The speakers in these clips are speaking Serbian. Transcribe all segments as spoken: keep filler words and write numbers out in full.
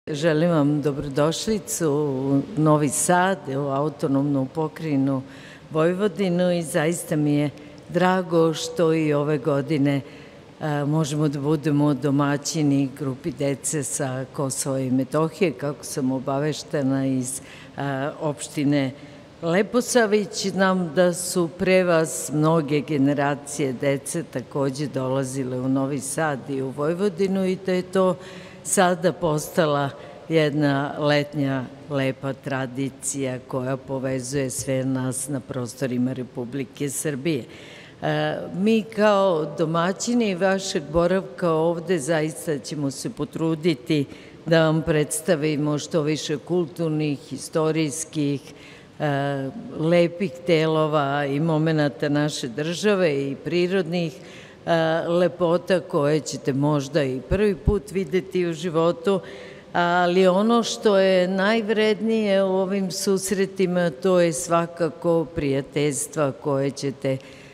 Želim vam dobrodošlicu u Novi Sad, u autonomnu pokrajinu Vojvodinu i zaista mi je drago što i ove godine možemo da budemo domaćini grupi dece sa Kosova i Metohije, kako sam obaveštena iz opštine Leposavić. Znam da su pre vas mnoge generacije dece takođe dolazile u Novi Sad i u Vojvodinu i da je to sada postala jedna letnja lepa tradicija koja povezuje sve nas na prostorima Republike Srbije. Mi kao domaćini vašeg boravka ovde zaista ćemo se potruditi da vam predstavimo što više kulturnih, istorijskih, lepih delova i momenata naše države i prirodnih lepota koje ćete možda i prvi put videti u životu, ali ono što je najvrednije u ovim susretima to je svakako prijateljstva koje ćete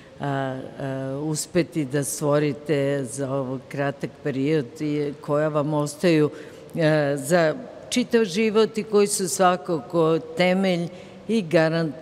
uspeti da stvorite za ovaj kratak period i koja vam ostaju za čitav život i koji su svakako temelj i garant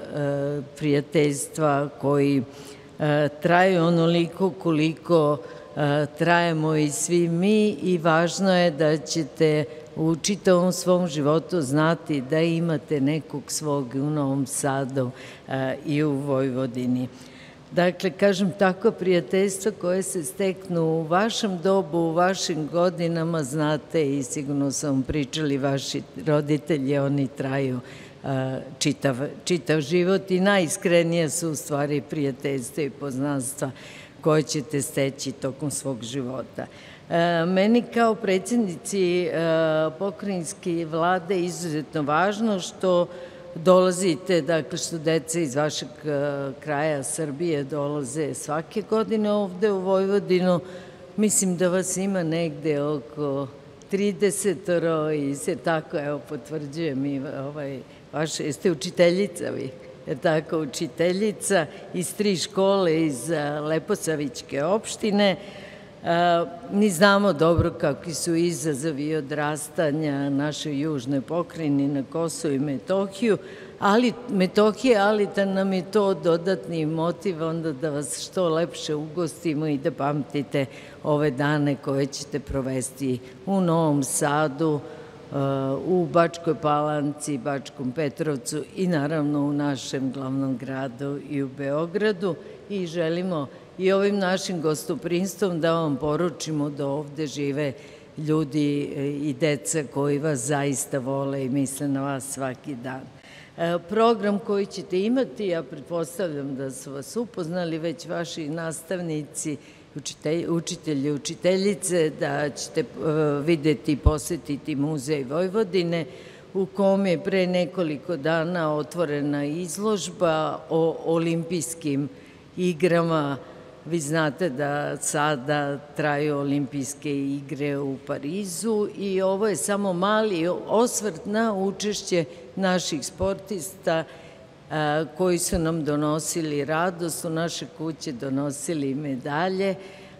prijateljstva koji traju onoliko koliko trajemo i svi mi i važno je da ćete u čitavom svom životu znati da imate nekog svog u Novom Sadu i u Vojvodini. Dakle, kažem, takva prijateljstva koje se steknu u vašem dobu, u vašim godinama, znate i sigurno su vam pričali vaši roditelji, oni traju čitav, čitav život i najiskrenije su u stvari prijateljstva i poznanstva koje ćete steći tokom svog života. Meni kao predsjednici pokrajinske vlade izuzetno važno što dolazite, dakle što deca iz vašeg kraja Srbije dolaze svake godine ovde u Vojvodinu. Mislim da vas ima negde oko tridesetoro i se tako, evo, potvrđujem i ovaj, vaša, jeste učiteljica vi, je tako, učiteljica iz tri škole iz Leposavićke opštine. Mi znamo dobro kakvi su izazovi odrastanja našoj južnoj pokrajini na Kosovu i Metohiju, ali Metohije, ali da nam je to dodatni motiv onda da vas što lepše ugostimo i da pamtite ove dane koje ćete provesti u Novom Sadu, u Bačkoj Palanci, Bačkom Petrovcu i naravno u našem glavnom gradu i u Beogradu i želimo i ovim našim gostoprimstvom da vam poručimo da ovde žive ljudi i deca koji vas zaista vole i misle na vas svaki dan. Program koji ćete imati, ja pretpostavljam da su vas upoznali već vaši nastavnici, učitelji i učiteljice, da ćete videti i posetiti Muzej Vojvodine u kom je pre nekoliko dana otvorena izložba o olimpijskim igrama. Vi znate da sada traju olimpijske igre u Parizu i ovo je samo mali osvrt na učešće naših sportista koji su nam donosili radost, u naše kuće donosili medalje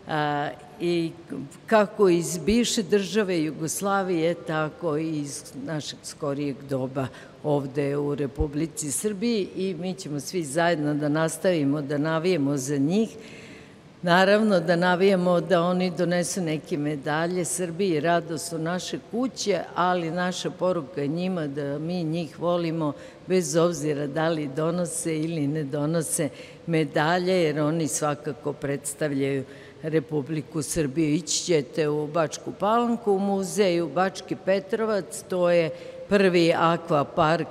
i kako iz bivše države Jugoslavije, tako i iz našeg skorijeg doba ovde u Republici Srbiji i mi ćemo svi zajedno da nastavimo da navijemo za njih. Naravno da navijamo da oni donesu neke medalje Srbiji, radost u naše kuće, ali naša poruka je njima da mi njih volimo bez obzira da li donose ili ne donose medalje, jer oni svakako predstavljaju Republiku Srbiju. Ići ćete u Bačku Palanku, u muzeju Bački Petrovac, to je prvi akvapark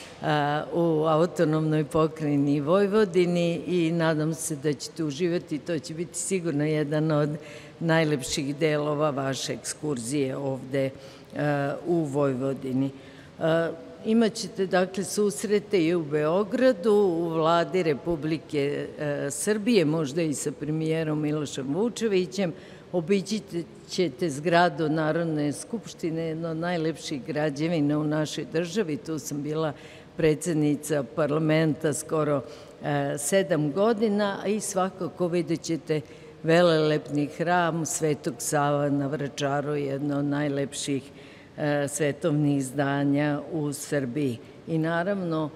u autonomnoj pokrajini Vojvodini i nadam se da ćete uživati. To će biti sigurno jedan od najlepših delova vaše ekskurzije ovde u Vojvodini. Imaćete dakle susrete i u Beogradu, u Vladi Republike Srbije, možda i sa premijerom Milošem Vučevićem. Obići ćete zgradu Narodne skupštine, jedna od najlepših građevina u našoj državi. Tu sam bila predsednica parlamenta skoro sedam godina i svakako vidjet ćete velelepni hram Svetog Sava na Vračaru, jedno od najlepših svetovnih izdanja u Srbiji. I naravno,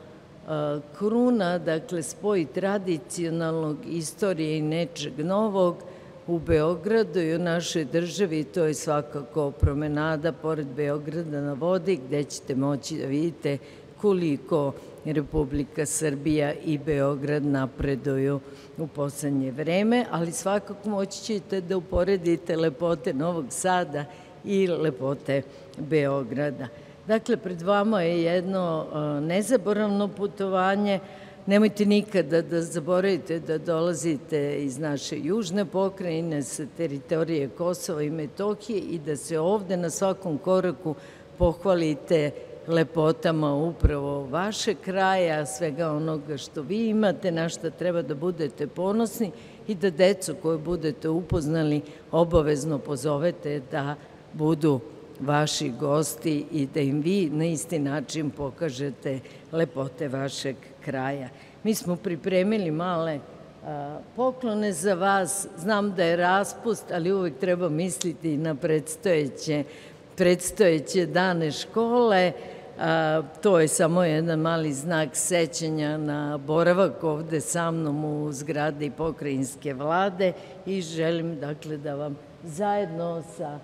kruna, dakle, spoj tradicionalnog istorije i nečeg novog u Beogradu i u našoj državi, to je svakako promenada pored Beograda na vodi, gde ćete moći da vidite koliko Republika Srbija i Beograd napreduju u poslednje vreme, ali svakako moći ćete da uporedite lepote Novog Sada i lepote Beograda. Dakle, pred vama je jedno nezaboravno putovanje. Nemojte nikada da zaboravite da dolazite iz naše južne pokrajine, sa teritorije Kosova i Metohije i da se ovde na svakom koraku pohvalite lepotama upravo vašeg kraja, svega onoga što vi imate, na šta treba da budete ponosni i da decu koju budete upoznali obavezno pozovete da budu vaši gosti i da im vi na isti način pokažete lepote vašeg kraja. Mi smo pripremili male poklone za vas. Znam da je raspust, ali uvek treba misliti na predstojeće, predstojeće dane škole. To je samo jedan mali znak sećanja na boravak ovde sa mnom u zgradi Pokrajinske vlade i želim, dakle, da vam zajedno sa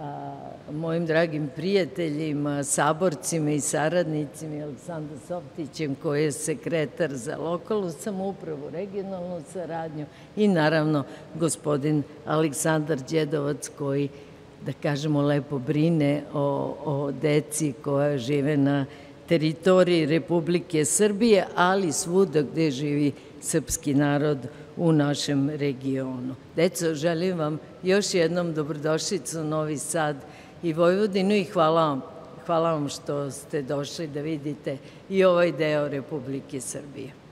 mojim dragim prijateljima, saborcima i saradnicima, Aleksandrom Softićem, koji je sekretar za lokalnu samoupravu, regionalnu saradnju i naravno gospodin Aleksandar Đedovac, koji, da kažemo, lepo brine o, o deci koja žive na teritoriji Republike Srbije, ali svuda gde živi srpski narod u našem regionu. Deco, želim vam još jednom dobrodošlicu u Novi Sad i Vojvodinu i hvala vam. Hvala vam što ste došli da vidite i ovaj deo Republike Srbije.